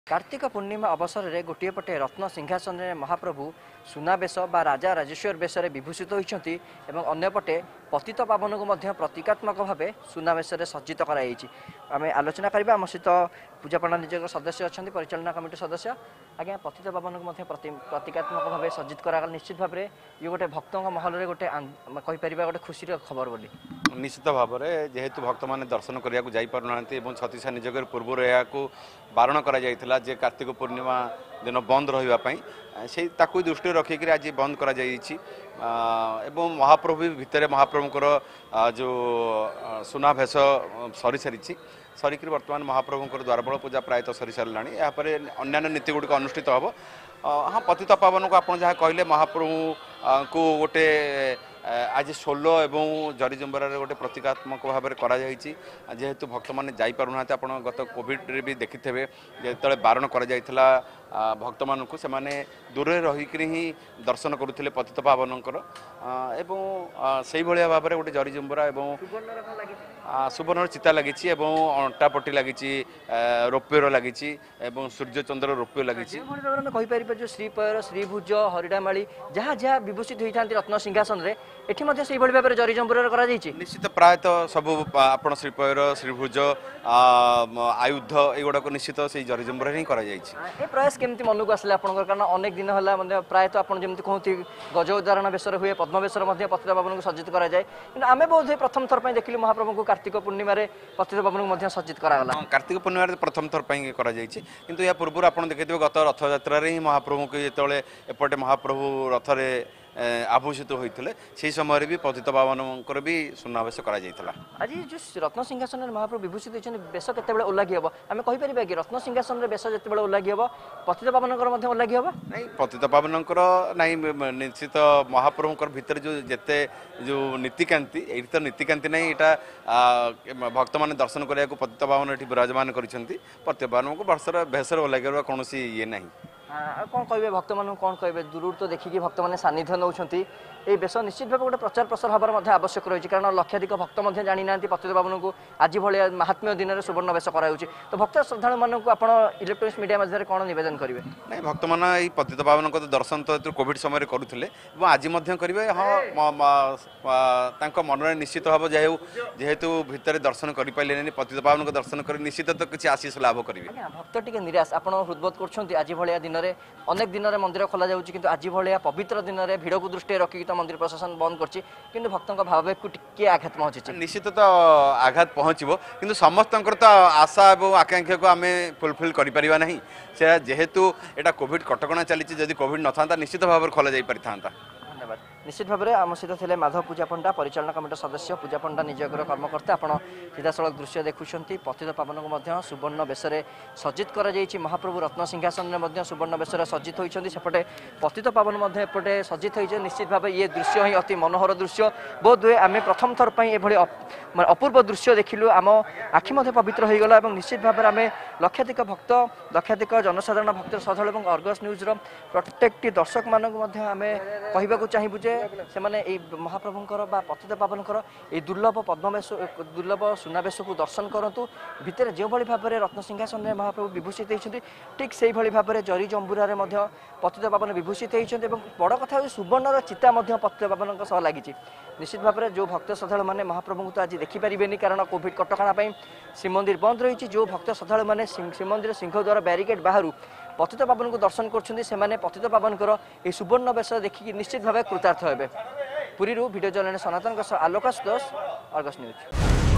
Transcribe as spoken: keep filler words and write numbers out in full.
कार्तिक पूर्णिमा अवसर में गोटे पटे रत्न सिंहासन में महाप्रभु सुनावेश बा राजा राजेश्वर बेश विभूषित होती अंपटे पतित पावन को प्रतीकात्मक भाव सुनावेश सज्जित कराई आम आलोचना करवा आम सहित पूजा पंडा निजोग सदस्य अच्छा परिचालना कमिटी सदस्य आज्ञा पतित पावन को प्रतीकात्मक भाव सज्जित करा निश्चित भाव में ये गोटे भक्त महल में गोटे कहीपर गोटे खुशी खबर बोली निश्चित भाव में जेहेतु भक्त मैंने दर्शन करने को जापार छत्तीसा निजोग पूर्व या बारण करा जे कार्तिक पूर्णिमा दिन बंद रही से दृष्टि रखिक आज बंद करा एवं महाप्रभु भितर महाप्रभुकर जो सुनाभेश सरी सारी सरिक बर्तमान महाप्रभुकर द्वारबल पूजा प्रायतः सरी सारा यापर अन्य नीति गुड़िक अनुष्ठित हम हाँ पतित पावन को आप जहाँ कहले महाप्रभु को गोटे आज सोलो एवं जरीजुम्बर गोटे प्रतीकात्मक भाव में करेतु भक्त मैंने जापार आप गत कोविड भी देखिथे जो बारण कर भक्त मान से दूर रहीक ही दर्शन करुले पतित पावनकर एवं से भाव में गोटे जरीजुम्बरा एवं सुवर्ण चिता लगी अंटापट्टी लगी रोप्यर लगी सूर्यचंद्र रोप्य लगी जो श्रीपयर श्रीभुज हरिडामाली जहाँ जहाँ विभूषित होता रत्न सिंहासन में एठी मध्य से भाव में जरीजंबुर करा निश्चित प्रायतः सब आपण श्रीपयर श्रीभुज आयुध एगुड़ाक निश्चित से जरीजंबुर ही करा प्रयास केमती मन को आसले आपंकर कारण अनेक दिन है प्रायतः आप जमी कहते गज उदाहरण बेसर हुए पद्म बेसर पतित पावन को सज्जित कराए कि आम बोध प्रथम थर पर देखिलु महाप्रभु को कार्तिक पूर्णिमा पतित पावन को सज्जित करागला कार्तिक पूर्णिमा प्रथम थर पर किंतु या पूर्व आप देखिए गत रथ यात्रा ही महाप्रभु को जो एपटे महाप्रभु रथरे आभूषित होते से समय भी पतित पावनकर भी सुनावेश करा आज जो रत्न सिंहासन में महाप्रभु विभूषित होती बेश के ओल्लागी हम आम कहीपर कि रत्न सिंहासन में बेश जो ओल्लागी हम पतित पावनकर ओल्लागी हम नहीं पतित पावनकर नहीं निश्चित महाप्रभुकर भितर जो जिते जो नीतिकांति ये तो नीतिकांति नहीं यहाँ भक्त मैंने दर्शन करने को पतित पावन ये विराजमान कर पतित पावन को वर्षर भेषर ओल्लागी कौन ये ना कौन कहे भक्त मान कौन कहे दूर तो देखिए भक्त मैंने सानिध्य नौ ये बेश निश्चित भाव गोटे प्रचार प्रसार हमार आवश्यक रही कारण लक्षाधिक भक्त जानी ना पतित पावन को आज भाया महात्म्य दिन में सुवर्ण बेश कराई तो भक्त श्रद्धा मानक आप इलेक्ट्रोनिक्स मीडिया मध्य कौन नवेदन करेंगे नहीं भक्त मान ये पतित पावन को दर्शन तो कोविड समय करुले आज करेंगे हाँ मन में निश्चित भाव जेहेतु भितर दर्शन कर पारे पतित पावन को दर्शन कर निश्चित तो किसी आशीष लाभ करेंगे भक्त टी निराश आप हृदबोध कर आज भाया दिन में अनेक दिन में मंदिर खोल जाऊँगी आज भाया पवित्र दिन में भिड़ को दृष्टि रखिक तो मंदिर प्रशासन बंद कर भक्त भाव को टी आघात पहुंची निश्चित तो आघात पहुँचो कि समस्त तो आशा और आकांक्षा को आम फुलफिल करें से जेहेतु यहाँ कोविड कटकणा चली जदि कोविड न था निश्चित भाव में खोल जा पारि था निश्चित भाव में आम सहित थे माधव पूजा पंडा परिचालना कमिटी सदस्य पूजा पंडा निजोगर कर्मकर्ता आपड़ सीधासख दृश्य देखुं पतित पावन को सुवर्ण बेश सज्जित कर महाप्रभु रत्न सिंहासन में सुवर्ण बेश सज्जित होती सेपटे पतित पावन एपटे सज्जित होती निश्चित भाव ये दृश्य ही अति मनोहर दृश्य बोध हुए आम प्रथम थर पर यह अपूर्व दृश्य देखिलु आम आखि पवित्र हो गला निश्चित भाव में आम लक्षाधिक भक्त लक्षाधिक जनसाधारण भक्त श्रद्धा और अर्गस न्यूज प्रत्येक दर्शक मानक आम कहवाक चाहबू जे से माने महाप्रभुंकर बा पतित पावनकर ये दुर्लभ पद्मवेश दुर्लभ सुनावेश को दर्शन करूँ भितर जो भाव में रत्न सिंहासन में महाप्रभु विभूषित होती ठीक से भाव में जरी जंबुरा पतित पावन विभूषित होती बड़ कथा सुवर्ण चिता पतित पावन सह लगी निश्चित भाव में जो भक्त श्रद्धा मैंने महाप्रभु को आज देखिपारे कारण कोविड कटकणा श्रीमंदिर बंद रही जो भक्त श्रद्धा मैंने श्रीमंदिर सिंहद्वार बैरिकेड बाहर पतित पावन को दर्शन कर पतित पावनकर ये सुवर्ण बेश देखिए निश्चित भाव कृतार्थ हे पुरी वीडियो जर्नलिस्ट सनातन आलोक दोष अर्गस न्यूज।